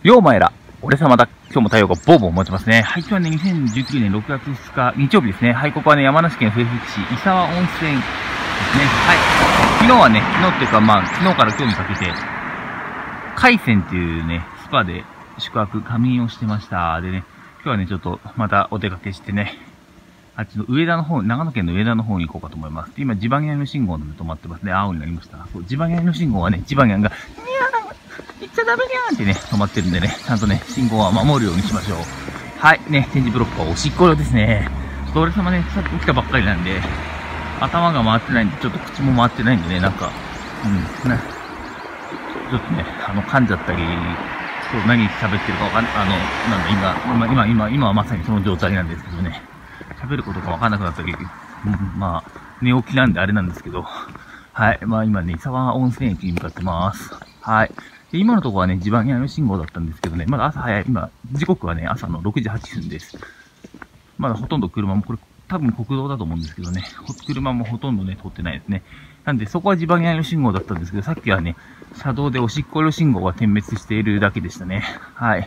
ようまえら、俺様だ。今日も太陽がボーボー持ちますね。はい、今日はね、2019年6月2日、日曜日ですね。はい、ここはね、山梨県笛吹市、伊沢温泉ですね。はい。昨日はね、昨日っていうか昨日から今日にかけて、海鮮っていうね、スパで宿泊、仮眠をしてました。でね、今日はね、ちょっとまたお出かけしてね、あっちの上田の方、長野県の上田の方に行こうかと思います。今、ジバニャンの信号で止まってますね。青になりました。そう、ジバニャンの信号はね、ジバニャンが、行っちゃダメじゃんってね、止まってるんでね、ちゃんとね、信号は守るようにしましょう。はい、ね、点字ブロックはおしっこ用ですね。ちょっと俺様ね、さっき起きたばっかりなんで、頭が回ってないんで、ちょっと口も回ってないんでね、なんか、ちょっとね、噛んじゃったり、そう、何喋ってるかわかんない、今はまさにその状態なんですけどね、喋ることがわかんなくなったり、寝起きなんであれなんですけど、はい、今ね、伊沢温泉駅に向かってます。はい。で今のところはね、ジバニャンの信号だったんですけどね、まだ朝早い。今、時刻はね、朝の6時8分です。まだほとんど車も、これ多分国道だと思うんですけどね、車もほとんどね、通ってないですね。なんで、そこはジバニャンの信号だったんですけど、さっきはね、車道でおしっこ用信号が点滅しているだけでしたね。はい。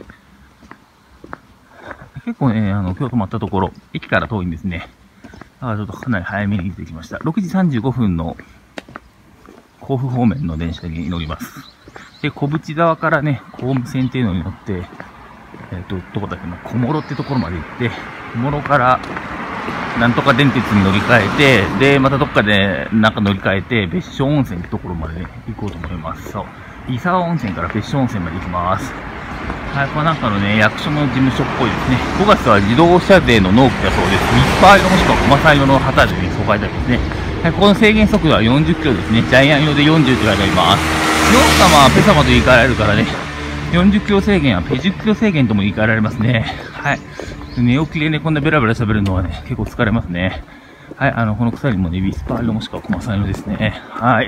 結構ね、今日止まったところ、駅から遠いんですね。だからちょっとかなり早めに出てきました。6時35分の甲府方面の電車に乗ります。で、小淵沢からね、工務線っていうのに乗って、どこだっけな、小諸ってところまで行って、小諸から、なんとか電鉄に乗り換えて、で、またどっかでなんか乗り換えて、別所温泉ってところまで、ね、行こうと思います。そう。伊沢温泉から別所温泉まで行きます。はい、これなんかのね、役所の事務所っぽいですね。5月は自動車税の納期だそうです。1パー色もしくはコマサイ色の旗でね、そう書いてありますね。はい、ここの制限速度は40キロですね。ジャイアン用で40って書いてあります。ヨン様、ペ様と言い換えられるからね、40キロ制限はペ10キロ制限とも言い換えられますね。はい。寝起きでね、こんなベラベラ喋るのはね、結構疲れますね。はい、この鎖もね、ウィスパー色もしくはコマサイ色ですね。はい。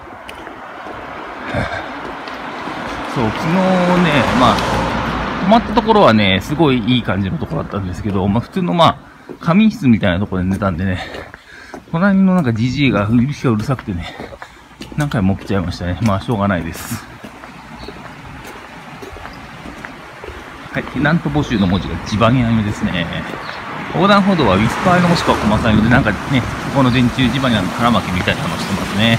そう、昨日ね、泊まったところはね、すごいいい感じのところだったんですけど、普通の仮眠室みたいなところで寝たんでね、隣のなんかジジイがうるさくてね、何回も起きちゃいましたね。しょうがないです。はい、テナント募集の文字がジバニャン色ですね。横断歩道はウィスパー色もしくはコマサイ色で、なんかね、ここの電柱ジバニャンの腹巻きみたいなのしてますね。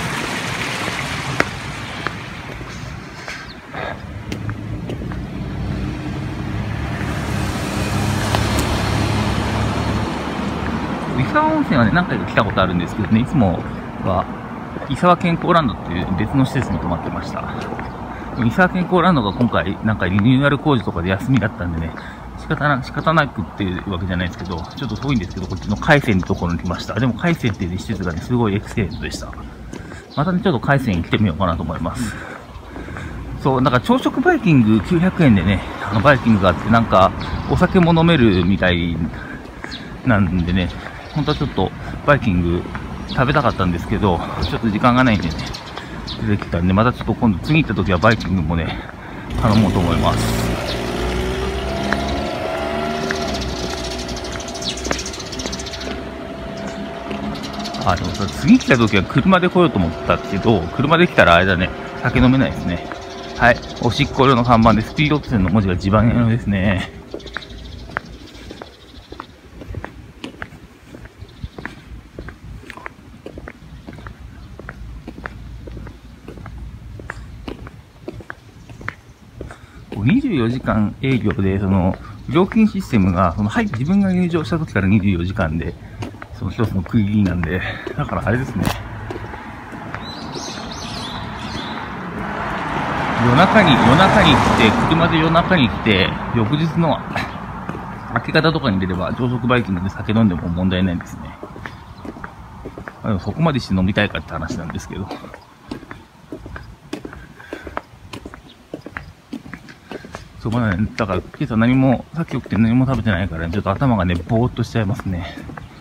伊沢温泉はね、何回か来たことあるんですけどね、いつもは、伊沢健康ランドっていう別の施設に泊まってました。伊沢健康ランドが今回なんかリニューアル工事とかで休みだったんでね、仕方なくっていうわけじゃないですけど、ちょっと遠いんですけど、こっちの海鮮のところに来ました。でも海鮮っていう施設がね、すごいエクセレントでした。またね、ちょっと海鮮に来てみようかなと思います。そう、なんか朝食バイキング900円でね、バイキングがあって、なんかお酒も飲めるみたいなんでね、本当はちょっとバイキング食べたかったんですけど、ちょっと時間がないんでね、出てきたんで、またちょっと今度次行った時はバイキングもね、頼もうと思います。でもさ、次来た時は車で来ようと思ったけど、車で来たらあれだね、酒飲めないですね。はい、おしっこ用の看板でスピード路線の文字がジバニャン色ですね。24時間営業で、料金システムが、自分が入場した時から24時間で、その一つの区切りなんで、だからあれですね。夜中に来て、車で夜中に来て、翌日の明け方とかに出れば、朝食バイキングで酒飲んでも問題ないんですね。でもそこまでして飲みたいかって話なんですけど。そう、だから、今朝さっき起きて何も食べてないから、ね、ちょっと頭がね、ぼーっとしちゃいますね。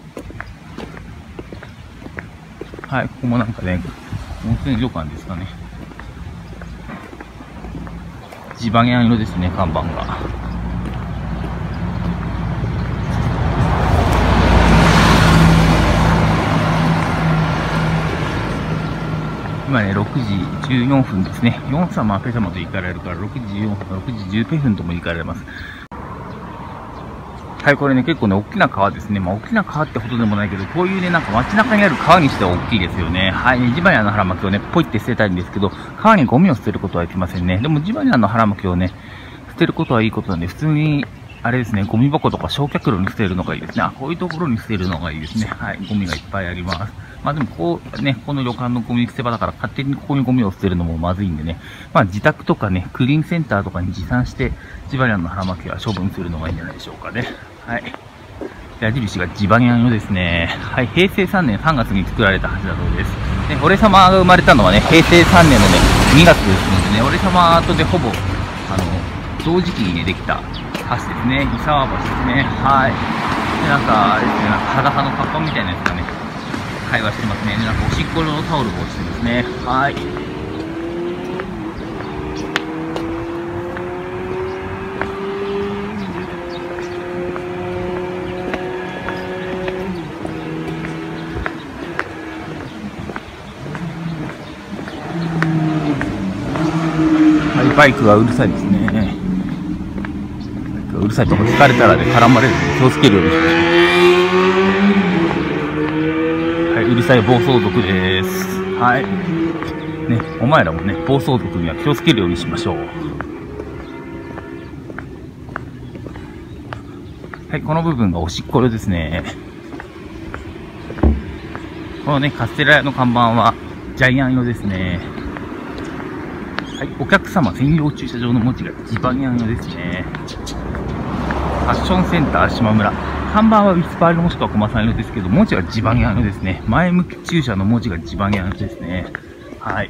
はい、ここもなんかね、温泉旅館ですかね。ジバニャン色ですね、看板が。 今ね、6時14分ですね。4様ペ様と言い換えられるから、6時14分、6時10分とも言い換えられます。はい、これね、結構ね、大きな川ですね。まあ、大きな川ってほどでもないけど、こういうね、なんか街中にある川にしては大きいですよね。はい、ジバニャンの腹巻きをね、ポイって捨てたいんですけど、川にゴミを捨てることはいけませんね。でも、ジバニャンの腹巻きをね、捨てることはいいことなんで、普通に、あれですね、ゴミ箱とか焼却炉に捨てるのがいいですね。あ、こういうところに捨てるのがいいですね。はい、ゴミがいっぱいあります。まあでも、こうね、この旅館のゴミ捨て場だから勝手にここにゴミを捨てるのもまずいんでね。まあ自宅とかね、クリーンセンターとかに持参して、ジバニャンの腹巻きは処分するのがいいんじゃないでしょうかね。はい。矢印がジバニャン用ですね。はい、平成3年3月に作られた橋だそうです。で、俺様が生まれたのはね、平成3年のね、2月ですのでね、俺様とでほぼ、同時期にね、できた橋ですね。伊沢橋ですね。はい。で、なんか、あれですね、なんか裸のカッパみたいなやつがね、会話してますね。で、なんかおしっこのタオルをしてますね。はい。バイクがうるさいですね。うるさいとこ聞かれたらね、絡まれるので気をつけるようにしましょう。はい、うるさい暴走族です。はい。ね、お前らもね、暴走族には気をつけるようにしましょう。はい、この部分がおしっころですね。このね、カステラ屋の看板はジャイアン用ですね。はい、お客様専用駐車場の文字がジバニャン用ですね。ファッションセンター島村。看板はウィスパールもしくはコマさん用ですけど、文字はジバニャン用ですね。前向き駐車の文字がジバニャン用ですね。はい。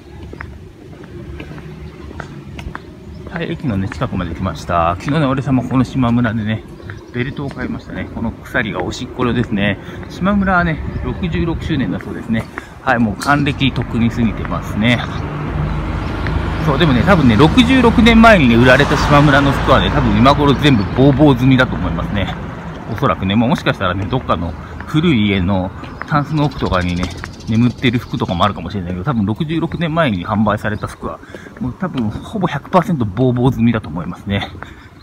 はい、駅のね、近くまで来ました。昨日ね、俺様この島村でね、ベルトを買いましたね。この鎖がおしっころですね。島村はね、66周年だそうですね。はい、もう還暦とっくに過ぎてますね。そう、でもね、多分ね、66年前にね、売られた島村の服はね、多分今頃全部ボーボー済みだと思いますね。おそらくね、もしかしたらね、どっかの古い家のタンスの奥とかにね、眠ってる服とかもあるかもしれないけど、多分66年前に販売された服は、もう多分ほぼ 100% ボーボー済みだと思いますね。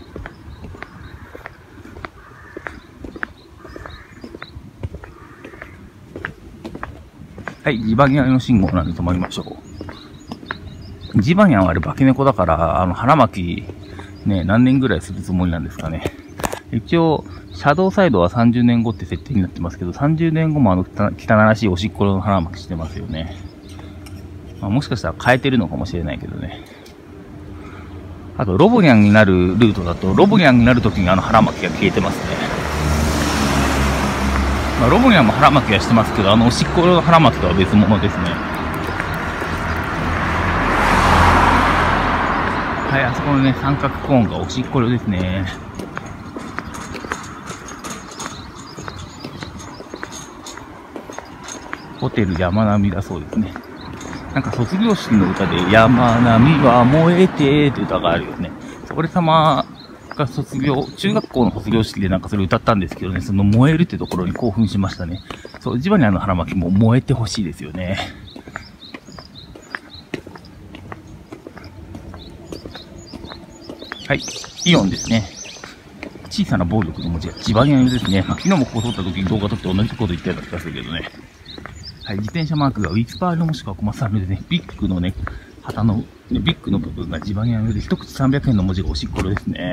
はい、ジバニャンの信号なんで止まりましょう。ジバニャンはあれ化け猫だから、腹巻き、ね、何年ぐらいするつもりなんですかね。一応、シャドウサイドは30年後って設定になってますけど、30年後も汚らしいおしっこの腹巻きしてますよね。まあ、もしかしたら変えてるのかもしれないけどね。あと、ロボニャンになるルートだと、ロボニャンになるときに腹巻きが消えてますね。まあ、ロボニャンも腹巻きはしてますけど、おしっこの腹巻きとは別物ですね。はい、あそこのね、三角コーンがおしっころですね。ホテル山並みだそうですね。なんか卒業式の歌で、山並みは燃えてって歌があるよね。俺様が中学校の卒業式でなんかそれ歌ったんですけどね、その燃えるってところに興奮しましたね。そう、ジバニャンの腹巻きも燃えてほしいですよね。はい、イオンですね。小さな暴力の文字がジバニャン用ですね。まあ、昨日もここ撮った時に動画撮って同じこと言ったような気がするけどね。はい、自転車マークがウィスパールもしくはコマサルでね、ビッグのね、旗の、ビッグの部分がジバニャン用で、一口300円の文字がおしっころですね。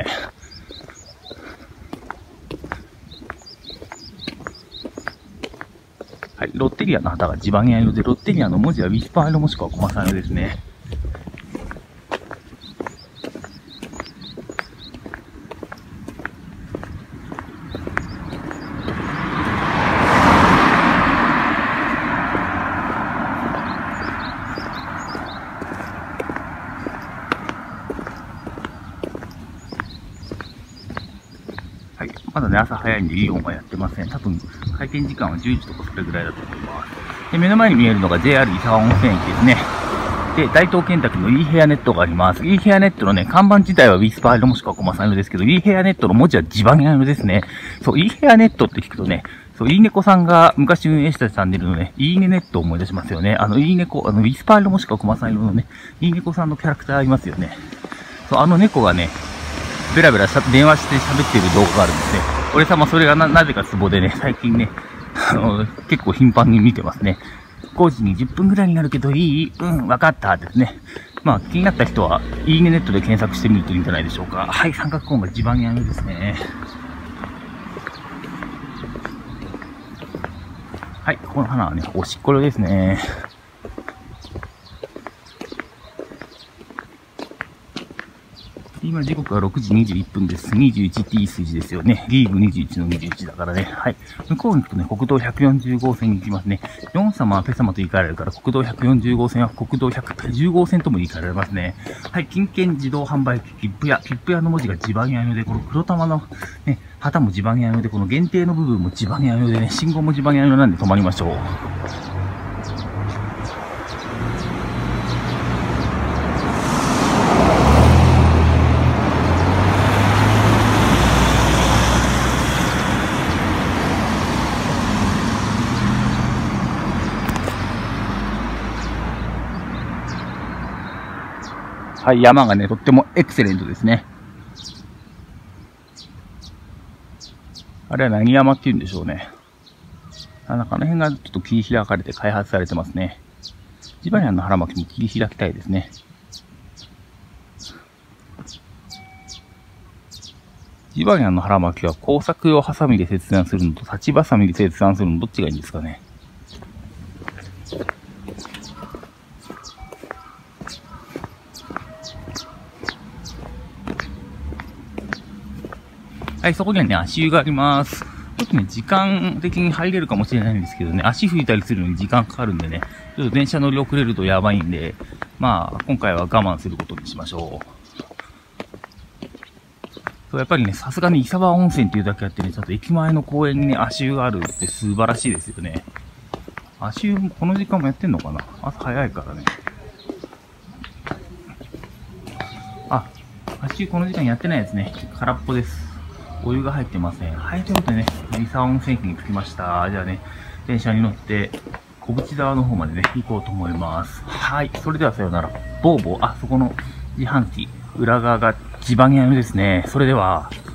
はい、ロッテリアの旗がジバニャン用で、ロッテリアの文字はウィスパールもしくはコマサルですね。まだね、朝早いんでイオンはやってません。多分、開店時間は10時とかそれぐらいだと思います。で、目の前に見えるのが JR 伊沢温泉駅ですね。で、大東建託の e ヘアネットがあります。e ヘアネットのね、看板自体はウィスパー色もしくはコマさん色ですけど、e ヘアネットの文字はジバニャン色ですね。そう、e ヘアネットって聞くとね、 そう、いいねこさんが昔運営したチャンネルのね、いいねネットを思い出しますよね。いいねこ、ウィスパールもしくはコマサイロのね、いいねこさんのキャラクターいますよね。そう、猫がね、ベラベラ電話して喋ってる動画があるんですね。俺様それがなぜかツボでね、最近ね、結構頻繁に見てますね。5時に10分ぐらいになるけどいい？うん、わかったですね。まあ、気になった人は、いいねネットで検索してみるといいんじゃないでしょうか。はい、三角コーンが地盤屋根ですね。はい、この花はね、おしっころですね。今時刻は6時21分です。21っていい数字ですよね。リーグ21の21だからね。はい。向こうに行くとね、国道140号線に行きますね。4様はペ様と言い換えられるから、国道140号線は国道110号線とも言い換えられますね。はい。金券自動販売機、切符屋の文字が地盤屋用で、この黒玉のね、旗も地盤屋用で、この限定の部分も地盤屋用でね、信号も地盤屋用なんで止まりましょう。はい、山がね、とってもエクセレントですね。あれは何山って言うんでしょうね。なんかあの辺がちょっと切り開かれて開発されてますね。ジバニャンの腹巻きも切り開きたいですね。ジバニャンの腹巻きは工作用ハサミで切断するのと立ちバサミで切断するのどっちがいいんですかね。はい、そこにはね、足湯があります。ちょっとね、時間的に入れるかもしれないんですけどね、足拭いたりするのに時間かかるんでね、ちょっと電車乗り遅れるとやばいんで、まあ、今回は我慢することにしましょう。そう、やっぱりね、さすがに伊沢温泉っていうだけあってね、ちょっと駅前の公園にね、足湯があるって素晴らしいですよね。足湯もこの時間もやってんのかな？朝早いからね。あ、足湯この時間やってないですね。空っぽです。お湯が入ってません。はい、ということでね、伊沢温泉駅に着きました。じゃあね、電車に乗って、小淵沢の方までね、行こうと思います。はい、それではさようなら。ボーボー、あ、そこの自販機、裏側が地盤屋根ですね。それでは。